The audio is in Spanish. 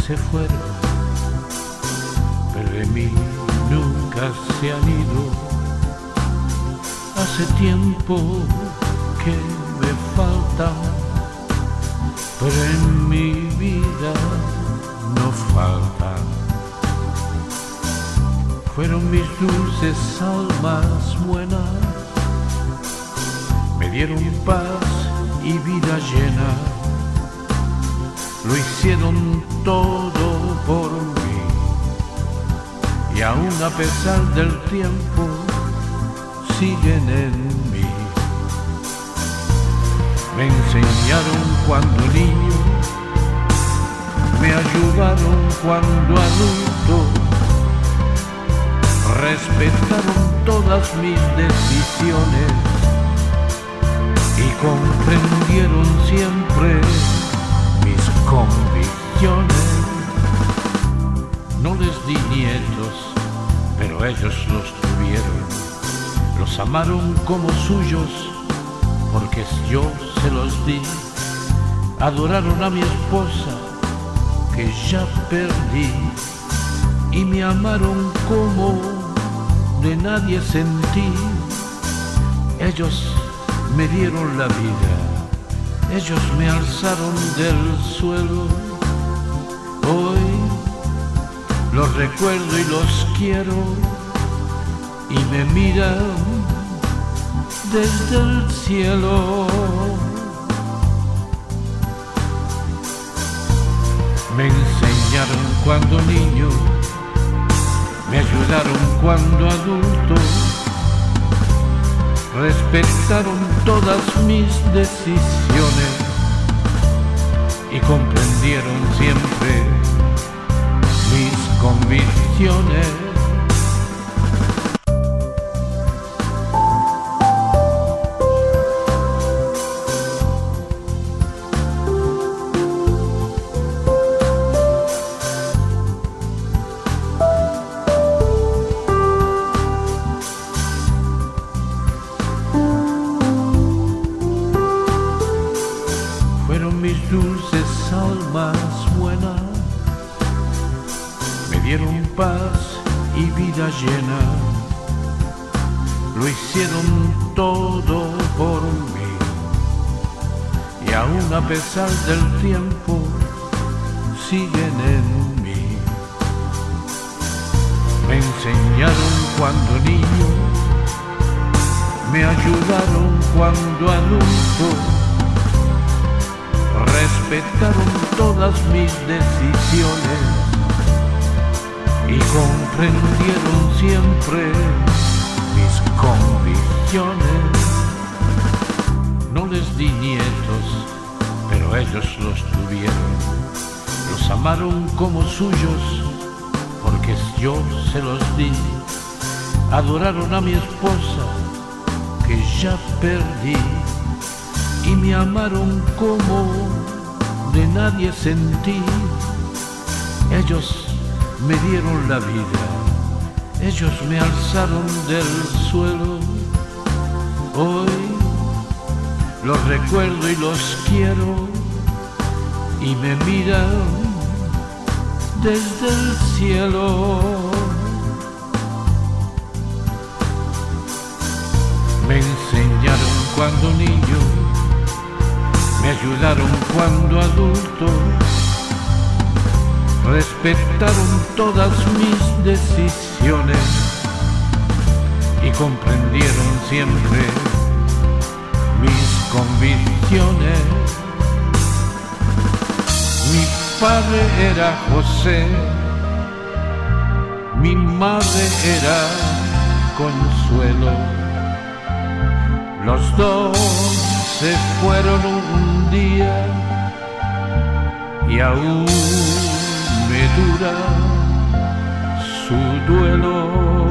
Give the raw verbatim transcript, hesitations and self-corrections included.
se fueron, pero de mí nunca se han ido. Hace tiempo que me faltan, pero en mi vida no faltan. Fueron mis dulces almas buenas, me dieron paz y vida llena. Lo hicieron todo por mí, y aún a pesar del tiempo siguen en mí. Me enseñaron cuando niño, me ayudaron cuando adulto, respetaron todas mis decisiones y comprendieron siempre mis convicciones. No les di nietos, pero ellos los tuvieron. Los amaron como suyos, porque yo se los di. Adoraron a mi esposa, que ya perdí, y me amaron como de nadie sentí. Ellos me dieron la vida, ellos me alzaron del suelo. Hoy los recuerdo y los quiero, y me miran desde el cielo. Me enseñaron cuando niño, me ayudaron cuando adulto, respetaron todas mis decisiones y comprendieron siempre mis convicciones. Fueron mis dulces almas buenas, me dieron paz y vida llena. Lo hicieron todo por mí, y aún a pesar del tiempo siguen en mí. Me enseñaron cuando niño, me ayudaron cuando adulto, respetaron todas mis decisiones y comprendieron siempre mis convicciones. No les di nietos, pero ellos los tuvieron. Los amaron como suyos, porque yo se los di. Adoraron a mi esposa, que ya perdí, y me amaron como de nadie sentí. Ellos me dieron la vida, ellos me alzaron del suelo. Hoy los recuerdo y los quiero, y me miran desde el cielo. Me enseñaron cuando niño, me ayudaron cuando adulto, respetaron todas mis decisiones y comprendieron siempre mis convicciones. Mi padre era José, mi madre era Consuelo. Los dos se fueron un día y aún me dura su duelo.